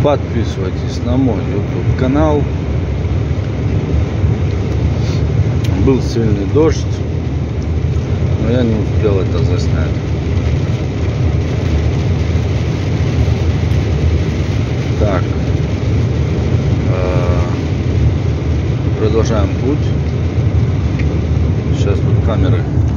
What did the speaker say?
подписывайтесь на мой YouTube канал. Был сильный дождь, но я не успел это заснять. Так, продолжаем путь. Сейчас тут камеры